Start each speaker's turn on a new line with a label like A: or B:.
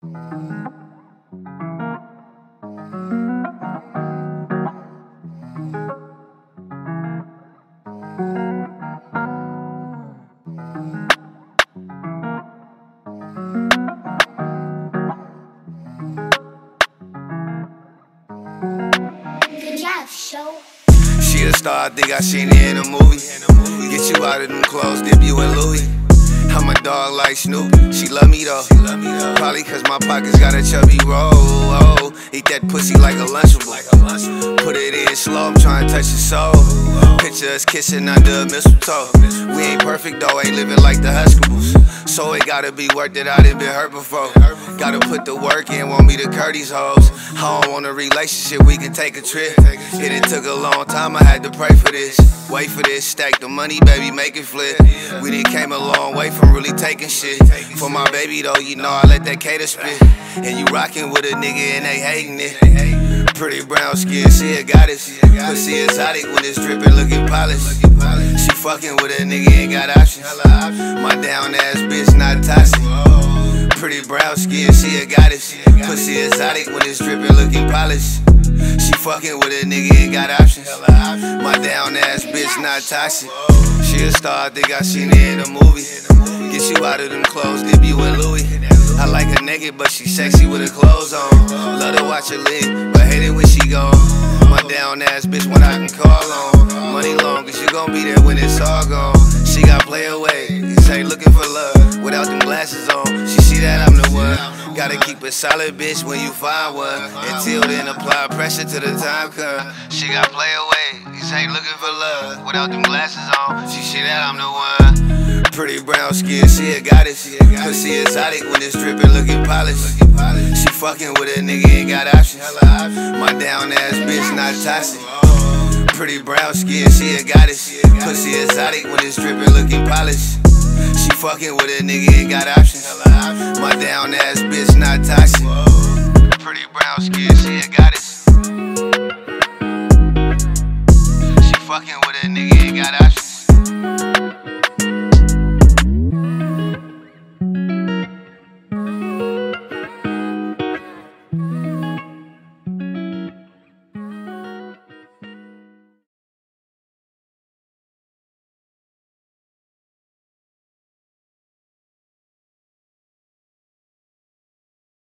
A: She a star, I think I seen her in a movie. Get you out of them clothes, dip you in Louis. I'm a dog like Snoopy, she love me though. Probably cause my pockets got a chubby roll. Oh, eat that pussy like a Lunchable. Put it in slow, I'm trying to touch your soul. Picture us kissing under a mistletoe. We ain't perfect though, ain't living like the Huxtables. So it gotta be work that I done been hurt before. Gotta put the work in, want me to curve these hoes. I don't want a relationship, we can take a trip. It took a long time, I had to pray for this. Wait for this, stack the money, baby, make it flip. We done came a long way from really taking shit. For my baby though, you know I let that cater spit. And you rockin' with a nigga and they hating it. Pretty brown skin, she a goddess. Pussy exotic when it's drippin', looking polished. She fucking with a nigga, ain't got options. My down ass bitch not toxic. Pretty brown skin, she a goddess. Pussy exotic when it's drippin', looking polished. She fucking with a nigga, ain't got options. My down ass bitch not toxic. She a star, I think I seen her in a movie. Get you out of them clothes, dip you in Louis. I like her naked, but she sexy with her clothes on. Love to watch her lick, but hate it when she gone. My down ass bitch when I can call on. Money long, cause you gon' be there when it's all gone. She got play away, say looking for love without them glasses on. She see that I'm the one. Gotta keep a solid bitch when you find one. Until then, apply pressure till the time come. She got play away, these ain't looking for love without them glasses on. She see that I'm the one. Pretty brown skin, she a goddess. Pussy exotic when it's drippin', looking polished. She fucking with a nigga, ain't got options. My down ass bitch not toxic. Pretty brown skin, she a goddess. Pussy exotic when it's drippin', looking polished. She fucking with a nigga, ain't got options. My down ass bitch not toxic. Pretty brown skin, she a goddess. She fucking with a nigga, ain't got options.